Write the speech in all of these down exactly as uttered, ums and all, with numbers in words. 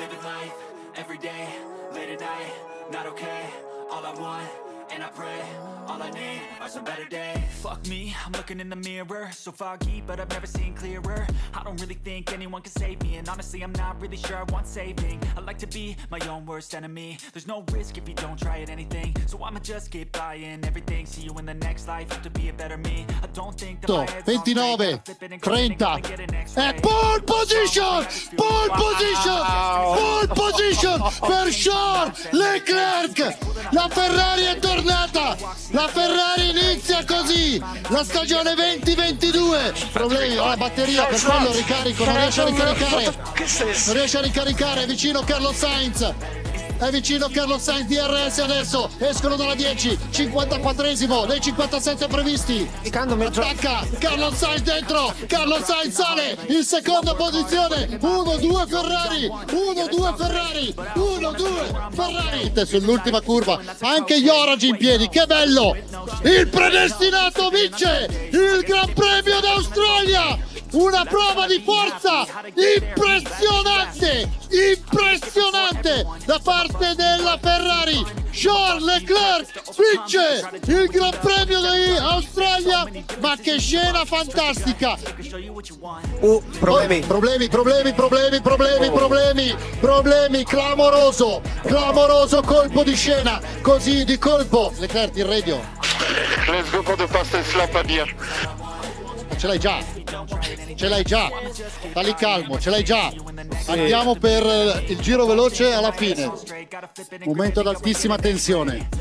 living life, every day, late at night, not okay, all I want, and I pray, all I need are some better days. Fuck me, I'm looking in the mirror, so foggy, but I've never seen clearer. I don't really think anyone can save me, and honestly I'm not really sure I want saving. I like to be my own worst enemy. There's no risk if you don't try at anything, so I'ma just keep buying everything. See you in the next life, have to be a better me. I don't think that my head's on ventinove, trenta, e pole position, pole position, pole position per Charles Leclerc. La Ferrari è tornata, la Ferrari inizia così la stagione venti ventidue. Problemi alla batteria, per quello ricarico, non riesce a ricaricare, non riesce a ricaricare, è vicino Carlos Sainz. È vicino Carlos Sainz, D R S adesso, escono dalla dieci, cinquantaquattresimo dei cinquantasette previsti. Attacca, Carlos Sainz dentro, Carlos Sainz sale in seconda posizione, uno due Ferrari, uno due Ferrari, uno due Ferrari. Sull'ultima curva, anche Jorge in piedi, che bello! Il predestinato vince il Gran Premio d'Australia! Una prova di forza impressionante, impressionante da parte della Ferrari. Charles Leclerc vince il Gran Premio di Australia, ma che scena fantastica! Uh, problemi. Oh, problemi, problemi, problemi, problemi, problemi, problemi, clamoroso, clamoroso colpo di scena, così di colpo. Leclerc in radio. Let's go for the fastest lap at the end. Ce l'hai già, ce l'hai già, sta lì calmo, ce l'hai già. Andiamo per il giro veloce alla fine. Momento ad altissima tensione.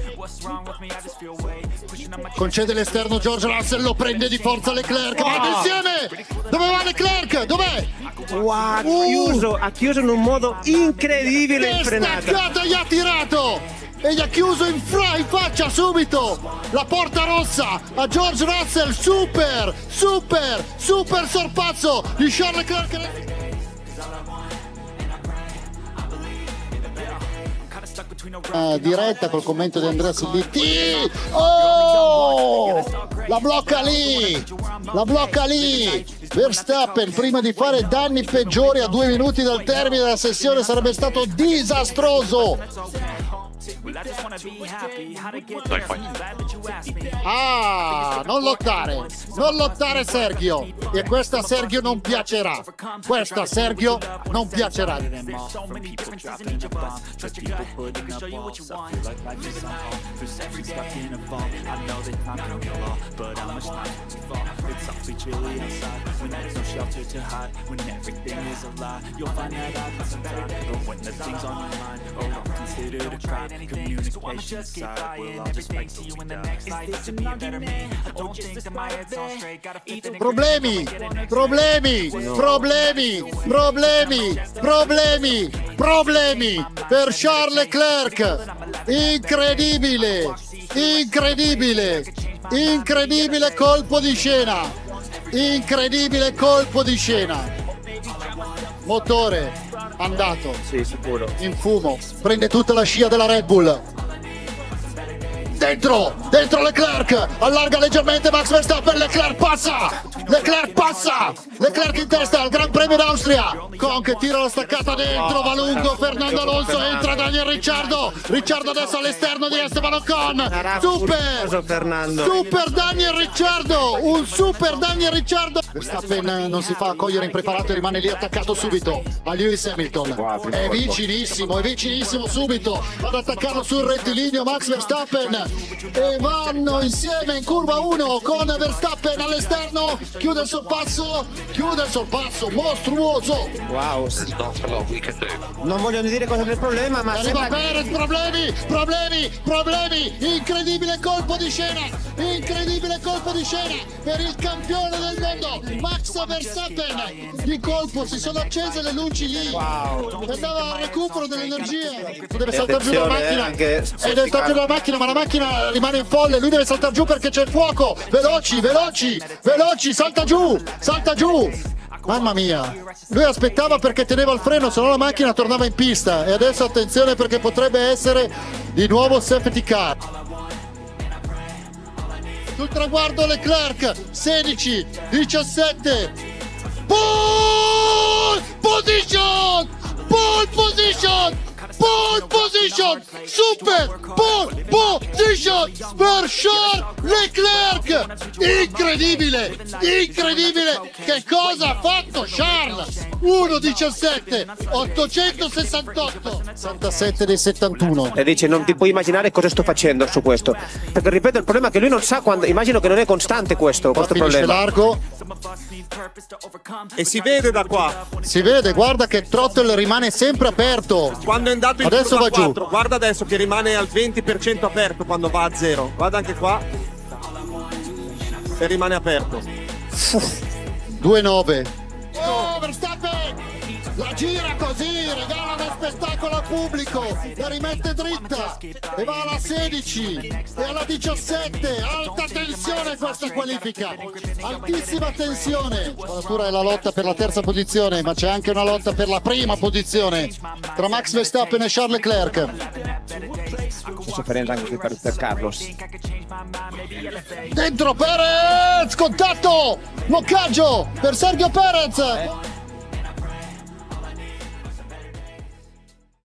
Concede l'esterno George Russell, lo prende di forza Leclerc, vanno insieme! Dove va Leclerc? Dov'è? Wow, ha chiuso, ha chiuso in un modo incredibile in Che frenata. staccata gli ha tirato! E gli ha chiuso in, fra, in faccia subito la porta rossa a George Russell. Super, super, super sorpazzo di Charles Leclerc. Uh, diretta col commento di Andrea Silvitti. Oh, la blocca lì, la blocca lì. Verstappen, prima di fare danni peggiori a due minuti dal termine della sessione, sarebbe stato disastroso. Ah, non lottare, non lottare Sergio. E questa a Sergio non piacerà. Questa a Sergio non piacerà. Problemi, problemi, problemi, problemi, problemi, problemi per Charles Leclerc. Incredibile, incredibile, incredibile colpo di scena, incredibile colpo di scena. Motore andato, sì, sicuro, in fumo, prende tutta la scia della Red Bull. Dentro, dentro Leclerc, allarga leggermente Max Verstappen, Leclerc passa, Leclerc passa, Leclerc in testa al Gran Premio d'Austria. Con che tira la staccata dentro, va lungo, Fernando Alonso, entra Daniel Ricciardo, Ricciardo adesso all'esterno di Esteban Ocon, super, super Daniel Ricciardo, un super Daniel Ricciardo. Verstappen non si fa cogliere impreparato e rimane lì attaccato subito a Lewis Hamilton, è vicinissimo, è vicinissimo subito ad attaccarlo sul rettilineo Max Verstappen. E vanno insieme in curva uno con Verstappen all'esterno, chiude il sorpasso, chiude il sorpasso mostruoso. Wow, non voglio dire cosa è il problema, ma arriva sembra... Perez, problemi, problemi, problemi, incredibile colpo di scena, incredibile colpo di scena per il campione del mondo Max Verstappen. Di colpo si sono accese le luci lì, wow, andava al recupero dell'energia, deve saltare giù dalla macchina, anche... e deve saltare giù dalla macchina, ma la macchina rimane in folle, lui deve saltare giù perché c'è il fuoco. Veloci, veloci, veloci, salta giù, salta giù. Mamma mia, lui aspettava perché teneva il freno, se no la macchina tornava in pista. E adesso attenzione perché potrebbe essere di nuovo safety car. Sul traguardo Leclerc, sedici, diciassette, pole position, pole position, pole position, super pole position per Charles Leclerc. Incredibile, incredibile, che cosa ha fatto Charles? uno diciassette ottocentosessantotto, sessantasette dei settantuno. E dice non ti puoi immaginare cosa sto facendo su questo, perché ripeto il problema è che lui non sa quando, immagino che non è costante questo, questo Finisce problema. l'arco E si vede da qua. si vede, guarda che Throttle rimane sempre aperto. Quando è andato in Adesso curva va giù. quattro, guarda adesso che rimane al venti per cento aperto quando va a zero. Guarda anche qua. E rimane aperto. due nove. Oh, Verstappen la gira così, regala uno spettacolo al pubblico, la rimette dritta e va alla sedici e alla diciassette. Alta tensione questa qualifica, altissima tensione. Addirittura è la lotta per la terza posizione, ma c'è anche una lotta per la prima posizione tra Max Verstappen e Charles Leclerc. C'è sofferenza anche per, per Carlos. Dentro Perez, contatto, bloccaggio per Sergio Perez.